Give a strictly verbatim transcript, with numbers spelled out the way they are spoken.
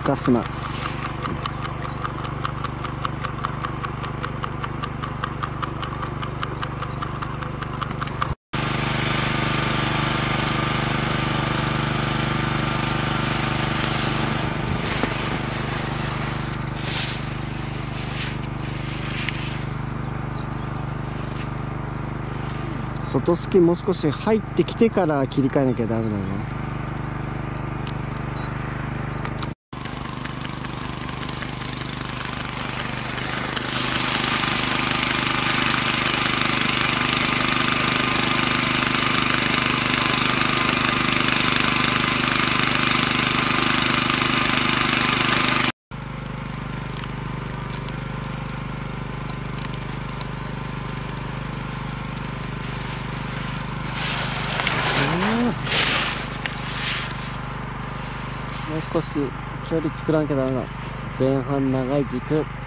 かすな。外スキもう少し入ってきてから切り替えなきゃダメだな。もう少し距離作らなきゃダメだ。前半長い軸。